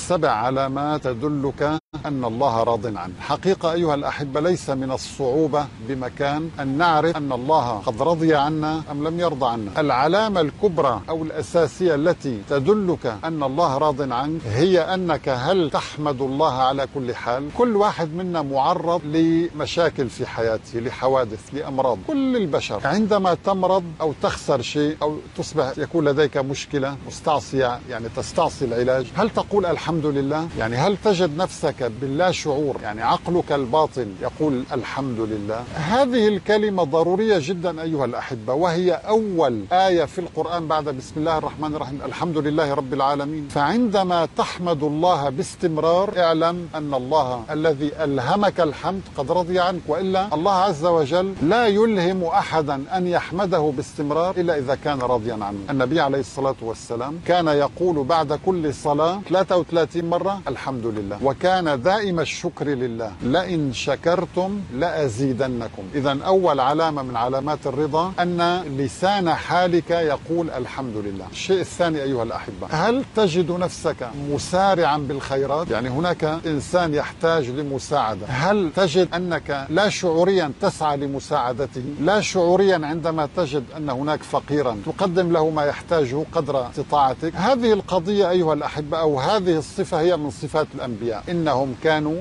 7 علامات تدلك أن الله راض عنه. حقيقة أيها الأحبة ليس من الصعوبة بمكان أن نعرف أن الله قد رضي عنا أم لم يرضى عنا. العلامة الكبرى أو الأساسية التي تدلك أن الله راض عنك هي أنك هل تحمد الله على كل حال. كل واحد منا معرض لمشاكل في حياته، لحوادث، لأمراض. كل البشر عندما تمرض أو تخسر شيء أو تصبح يكون لديك مشكلة مستعصية، يعني تستعصي العلاج، هل تقول الحمد لله؟ يعني هل تجد نفسك باللا شعور، يعني عقلك الباطن يقول الحمد لله؟ هذه الكلمة ضرورية جدا أيها الأحبة، وهي أول آية في القرآن بعد بسم الله الرحمن الرحيم، الحمد لله رب العالمين. فعندما تحمد الله باستمرار اعلم أن الله الذي ألهمك الحمد قد رضي عنك، وإلا الله عز وجل لا يلهم أحدا أن يحمده باستمرار إلا إذا كان راضيا عنه. النبي عليه الصلاة والسلام كان يقول بعد كل صلاة 33 مرة الحمد لله، وكان دائم الشكر لله، لئن شكرتم لأزيدنكم. إذا أول علامة من علامات الرضا أن لسان حالك يقول الحمد لله. الشيء الثاني أيها الأحبة، هل تجد نفسك مسارعا بالخيرات؟ يعني هناك إنسان يحتاج لمساعدة، هل تجد أنك لا شعوريا تسعى لمساعدته؟ لا شعوريا عندما تجد أن هناك فقيرا تقدم له ما يحتاجه قدر استطاعتك؟ هذه القضية أيها الأحبة أو هذه الصفة هي من صفات الأنبياء. إنهم كانوا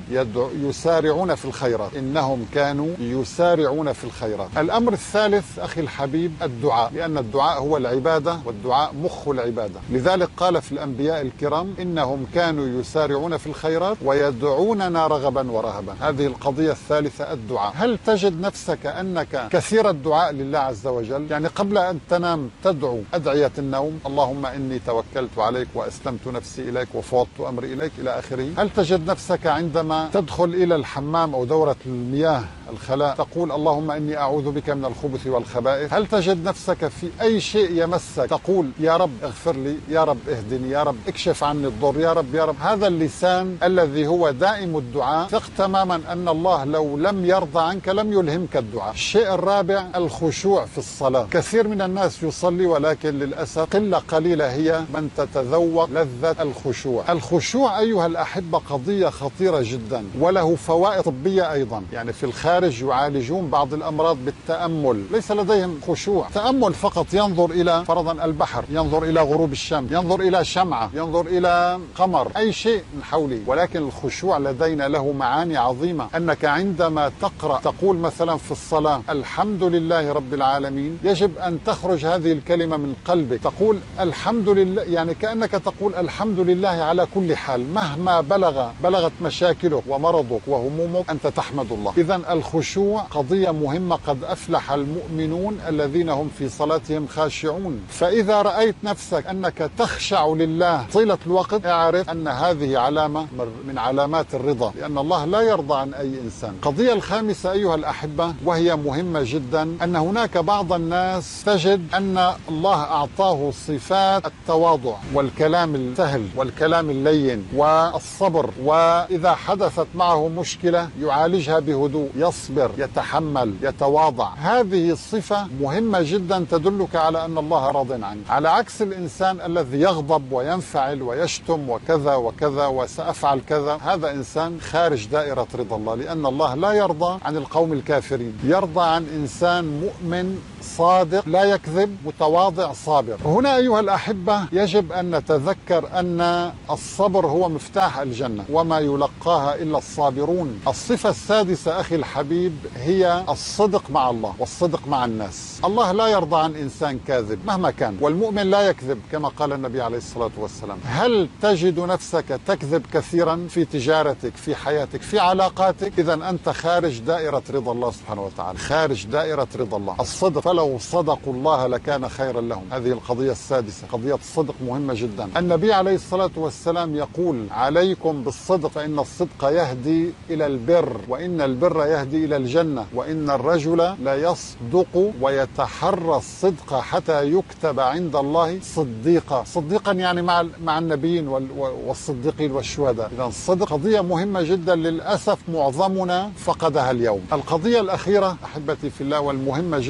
يسارعون في الخيرات، إنهم كانوا يسارعون في الخيرات. الأمر الثالث أخي الحبيب الدعاء، لأن الدعاء هو العبادة، والدعاء مخ العبادة. لذلك قال في الأنبياء الكرام إنهم كانوا يسارعون في الخيرات ويدعوننا رغبا ورهبا. هذه القضية الثالثة الدعاء. هل تجد نفسك أنك كثير الدعاء لله عز وجل؟ يعني قبل أن تنام تدعو أدعية النوم، اللهم إني توكلت عليك وأسلمت نفسي إليك وفوضت أمري إليك إلى آخره. هل تجد نفسك عندما تدخل إلى الحمام أو دورة المياه الخلاء تقول اللهم إني أعوذ بك من الخبث والخبائث؟ هل تجد نفسك في أي شيء يمسك تقول يا رب اغفر لي، يا رب اهدني، يا رب اكشف عني الضر، يا رب يا رب؟ هذا اللسان الذي هو دائم الدعاء، ثق تماما أن الله لو لم يرضى عنك لم يلهمك الدعاء. الشيء الرابع الخشوع في الصلاة. كثير من الناس يصلي ولكن للأسف قلة قليلة هي من تتذوق لذة الخشوع. الخشوع أيها الأحبة قضية خطيرة جدا وله فوائد طبية أيضا. يعني في الخارج يعالجون بعض الأمراض بالتأمل، ليس لديهم خشوع، تأمل فقط، ينظر إلى فرضا البحر، ينظر إلى غروب الشمس، ينظر إلى شمعة، ينظر إلى قمر، أي شيء من حوله. ولكن الخشوع لدينا له معاني عظيمة، أنك عندما تقرأ تقول مثلا في الصلاة الحمد لله رب العالمين، يجب أن تخرج هذه الكلمة من قلبك، تقول الحمد لله، يعني كأنك تقول الحمد لله على كل حال، مهما بلغت مشاكلك ومرضك وهمومك أنت تحمد الله. إذن الخشوع قضية مهمة. قد أفلح المؤمنون الذين هم في صلاتهم خاشعون. فإذا رأيت نفسك أنك تخشع لله طيلة الوقت اعرف أن هذه علامة من علامات الرضا، لأن الله لا يرضى عن أي إنسان. القضية الخامسة أيها الأحبة وهي مهمة جدا، أن هناك بعض الناس تجد أن الله أعطاه صفات التواضع والكلام السهل والكلام اللين والصبر، وإذا حدثت معه مشكلة يعالجها بهدوء، يصبر، يتحمل، يتواضع. هذه الصفة مهمة جدا تدلك على أن الله راض عنك، على عكس الإنسان الذي يغضب وينفعل ويشتم وكذا وكذا وسأفعل كذا. هذا إنسان خارج دائرة رضا الله، لأن الله لا يرضى عن القوم الكافرين، يرضى عن إنسان مؤمن صادق لا يكذب متواضع صابر. هنا أيها الأحبة يجب أن نتذكر أن الصبر هو مفتاح الجنة وما يلقاها إلا الصابرون. الصفة السادسة أخي الحبيب هي الصدق مع الله والصدق مع الناس. الله لا يرضى عن إنسان كاذب مهما كان، والمؤمن لا يكذب كما قال النبي عليه الصلاة والسلام. هل تجد نفسك تكذب كثيرا في تجارتك، في حياتك، في علاقاتك؟ إذا أنت خارج دائرة رضا الله سبحانه وتعالى، خارج دائرة رضا الله. الصدق، فلو صدقوا الله لكان خيرا لهم. هذه القضية السادسة، قضية الصدق مهمة جدا. النبي عليه الصلاة والسلام يقول عليكم بالصدق فإن الصدق يهدي إلى البر، وإن البر يهدي إلى الجنة، وإن الرجل لا يصدق ويتحرى الصدق حتى يكتب عند الله صديقا. صديقا يعني مع النبيين والصديقين والشهداء. إذا الصدق قضية مهمة جدا، للأسف معظمنا فقدها اليوم. القضية الأخيرة أحبتي في الله والمهمة جدا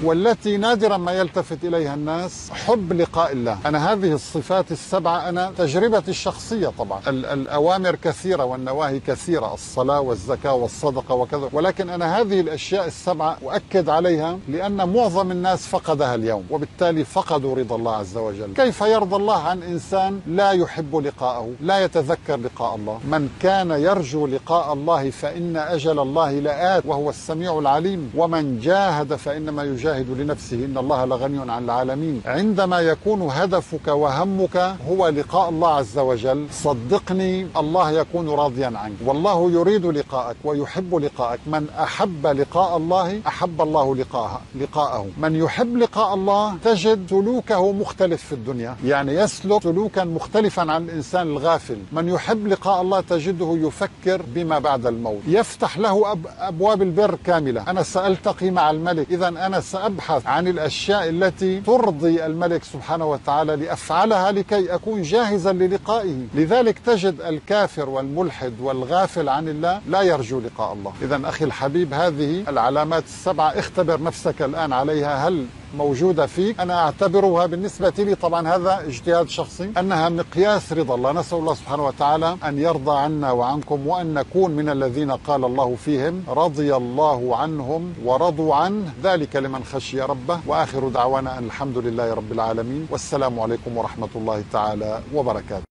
والتي نادرا ما يلتفت إليها الناس، حب لقاء الله. أنا هذه الصفات السبعة أنا تجربتي الشخصية طبعا، الأوامر كثيرة والنواهي كثيرة، الصلاة والزكاة والصدقة وكذا، ولكن أنا هذه الأشياء السبعة أؤكد عليها لأن معظم الناس فقدها اليوم، وبالتالي فقدوا رضا الله عز وجل. كيف يرضى الله عن إنسان لا يحب لقاءه، لا يتذكر لقاء الله؟ من كان يرجو لقاء الله فإن أجل الله لآت وهو السميع العليم، ومن جاهد فإنما يجاهد لنفسه إن الله لغني عن العالمين. عندما يكون هدفك وهمك هو لقاء الله عز وجل، صدقني الله يكون راضيا عنك، والله يريد لقاءك ويحب لقاءك. من أحب لقاء الله أحب الله لقاءه. من يحب لقاء الله تجد سلوكه مختلف في الدنيا، يعني يسلك سلوكا مختلفا عن الإنسان الغافل. من يحب لقاء الله تجده يفكر بما بعد الموت، يفتح له أبواب البر كاملة. أنا سألتقي مع الملك، إذا أنا سأبحث عن الأشياء التي ترضي الملك سبحانه وتعالى لأفعلها لكي أكون جاهزا للقائه. لذلك تجد الكافر والملحد والغافل عن الله لا يرجو لقاء الله. إذا أخي الحبيب، هذه العلامات السبعة اختبر نفسك الآن عليها، هل موجودة فيك؟ أنا أعتبرها بالنسبة لي، طبعا هذا اجتهاد شخصي، أنها مقياس رضا الله. نسأل الله سبحانه وتعالى أن يرضى عنا وعنكم، وأن نكون من الذين قال الله فيهم رضي الله عنهم ورضوا عنه، ذلك لمن خشي ربه. وآخر دعوانا أن الحمد لله رب العالمين، والسلام عليكم ورحمة الله تعالى وبركاته.